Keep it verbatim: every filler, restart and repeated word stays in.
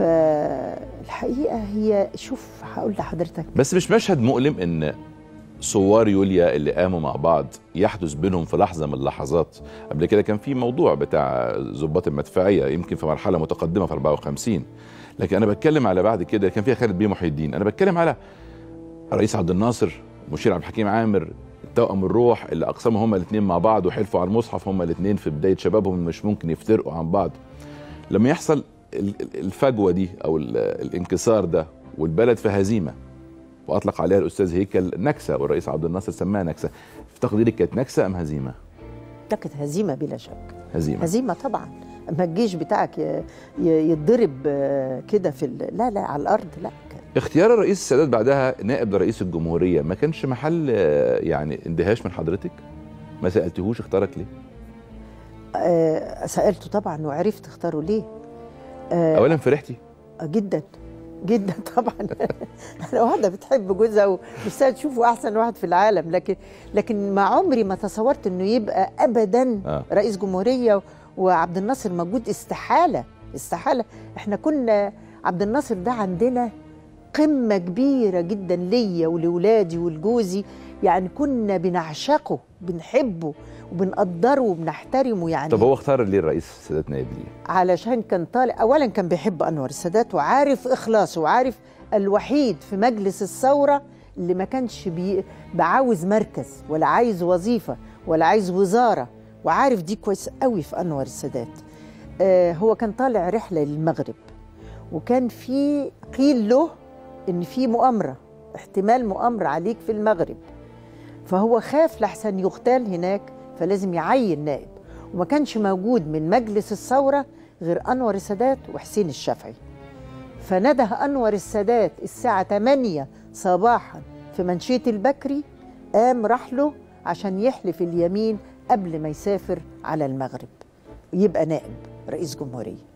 فالحقيقة هي شوف هقول لحضرتك، بس مش مشهد مؤلم ان ثوار يوليا اللي قاموا مع بعض يحدث بينهم في لحظة من اللحظات؟ قبل كده كان في موضوع بتاع ضباط المدفعية يمكن في مرحلة متقدمة في أربعة وخمسين، لكن أنا بتكلم على بعد كده كان فيها خالد بيه محي الدين. أنا بتكلم على الرئيس عبد الناصر، المشير عبد الحكيم عامر، التوأم الروح اللي أقسموا هما الاثنين مع بعض وحلفوا على المصحف هما الاثنين في بداية شبابهم مش ممكن يفترقوا عن بعض. لما يحصل الفجوة دي أو الانكسار ده والبلد في هزيمة، واطلق عليها الاستاذ هيكل نكسه والرئيس عبد الناصر سماها نكسه، في تقديرك كانت نكسه ام هزيمه؟ ده كانت هزيمه بلا شك. هزيمه هزيمه طبعا. اما الجيش بتاعك يتضرب كده في لا لا على الارض لا. اختيار الرئيس السادات بعدها نائب لرئيس الجمهوريه ما كانش محل يعني اندهاش من حضرتك؟ ما سالتهوش اختارك ليه؟ أه سالته طبعا وعرفت اختاره ليه. أه اولا فرحتي؟ جدا جدا طبعا. انا واحده بتحب جوزها ونفسها تشوفه احسن واحد في العالم، لكن لكن ما عمري ما تصورت انه يبقى ابدا آه. رئيس جمهوريه وعبد الناصر موجود. استحاله استحاله. احنا كنا عبد الناصر ده عندنا قمه كبيره جدا ليا ولولادي ولجوزي، يعني كنا بنعشقه بنحبه وبنقدره وبنحترمه. يعني طب هو اختار ليه الرئيس السادات نائب ليه؟ علشان كان طالع اولا كان بيحب انور السادات وعارف اخلاصه وعارف الوحيد في مجلس الثوره اللي ما كانش بي... بعاوز مركز ولا عايز وظيفه ولا عايز وزاره، وعارف دي كويس قوي في انور السادات. آه هو كان طالع رحله للمغرب، وكان في قيل له ان في مؤامره، احتمال مؤامره عليك في المغرب، فهو خاف لحسن يغتال هناك فلازم يعين نائب، وما كانش موجود من مجلس الثورة غير أنور السادات وحسين الشافعي. فنده أنور السادات الساعة ثمانية صباحا في منشية البكري، قام راح له عشان يحلف اليمين قبل ما يسافر على المغرب يبقى نائب رئيس جمهورية.